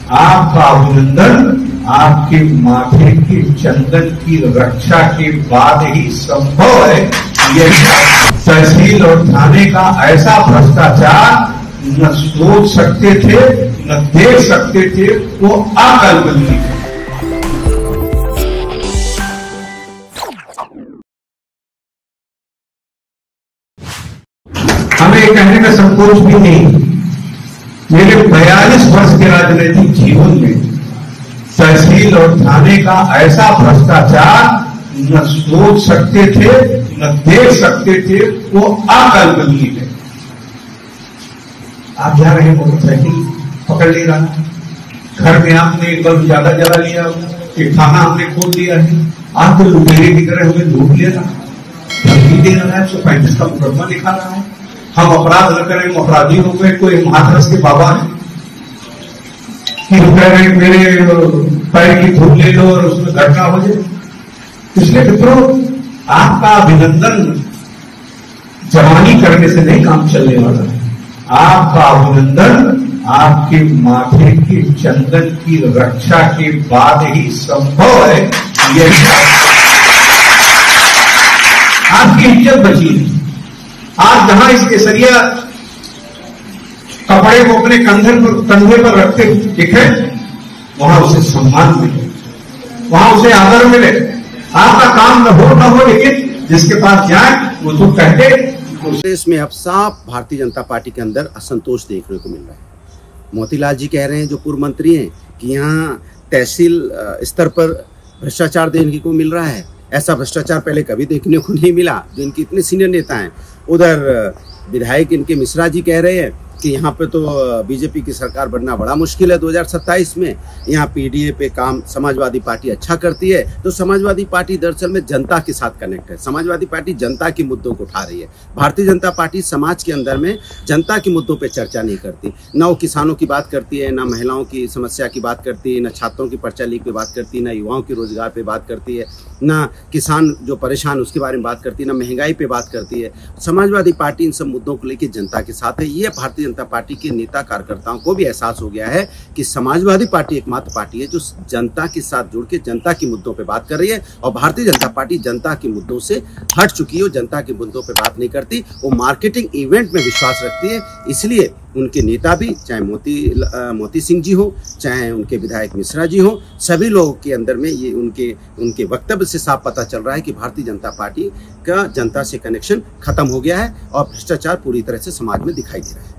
आपका अभिनंदन आपके माथे के चंदन की रक्षा के बाद ही संभव है। यह तहसील और थाने का ऐसा भ्रष्टाचार न सोच सकते थे न देख सकते थे, वो अकल्पनीय है। हमें कहने का संकोच भी नहीं, मेरे 42 वर्ष के राजनीतिक जीवन में तहसील और थाने का ऐसा भ्रष्टाचार न सोच सकते थे न देख सकते थे, वो अकल्पनीय है। आप जा रहे हैं, मोटरसाइकिल पकड़ ले रहा, घर में आपने एक बल्ब ज्यादा जला लिया, एक खाना हमने खोल लिया है, आपको लुटेरे की तरह हमें लूट ले रहा, धमकी दे रहा है, 135 का मुकदमा लिखा रहा है, हम अपराध न करें, हम अपराधी हो गए। कोई हाथरस के बाबा है कि कह रहे मेरे पैर की धूल ले लो और उसमें घटना हो जाए। इसलिए मित्रों, आपका अभिनंदन जवानी करने से नहीं काम चलने वाला है। आपका अभिनंदन आपके माथे के चंदन की रक्षा के बाद ही संभव है। यह आपकी इज्जत बची है। आज जहां इस केसरिया कपड़े को अपने कंधे पर रखते, ठीक है, वहां उसे सम्मान मिले, वहां उसे आदर मिले। आपका काम न हो, लेकिन जिसके पास जाए वो तो कहते। प्रदेश में अब साफ भारतीय जनता पार्टी के अंदर असंतोष देखने को मिल रहा है। मोतीलाल जी कह रहे हैं, जो पूर्व मंत्री हैं, कि यहाँ तहसील स्तर पर भ्रष्टाचार देखने को मिल रहा है। ऐसा भ्रष्टाचार पहले कभी देखने को नहीं मिला, जो इनके इतने सीनियर नेता हैं। उधर विधायक इनके मिश्रा जी कह रहे हैं कि यहाँ पे तो बीजेपी की सरकार बनना बड़ा मुश्किल है 2027 में। यहाँ पीडीए पे काम समाजवादी पार्टी अच्छा करती है। तो समाजवादी पार्टी दरअसल में जनता के साथ कनेक्ट है। समाजवादी पार्टी जनता के मुद्दों को उठा रही है। भारतीय जनता पार्टी समाज के अंदर में जनता के मुद्दों पे चर्चा नहीं करती। ना वो किसानों की बात करती है, ना महिलाओं की समस्या की बात करती है, ना छात्रों की पर्चा लीक पे बात करती है, ना युवाओं के रोजगार पे बात करती है, ना किसान जो परेशान उसके बारे में बात करती है, ना महंगाई पे बात करती है। समाजवादी पार्टी इन सब मुद्दों को लेकर जनता के साथ है। ये भारतीय जनता पार्टी के नेता कार्यकर्ताओं को भी एहसास हो गया है कि समाजवादी पार्टी एकमात्र पार्टी है जो जनता के साथ जुड़ के जनता के मुद्दों पे बात कर रही है। और भारतीय जनता पार्टी जनता के मुद्दों से हट चुकी है। वो जनता के मुद्दों पे बात नहीं करती, वो मार्केटिंग इवेंट में विश्वास रखती है। इसलिए उनके नेता भी, चाहे मोती सिंह जी हो, चाहे उनके विधायक मिश्रा जी हो, सभी लोगों के अंदर में ये उनके वक्तव्य से साफ पता चल रहा है कि भारतीय जनता पार्टी का जनता से कनेक्शन खत्म हो गया है और भ्रष्टाचार पूरी तरह से समाज में दिखाई दे रहा है।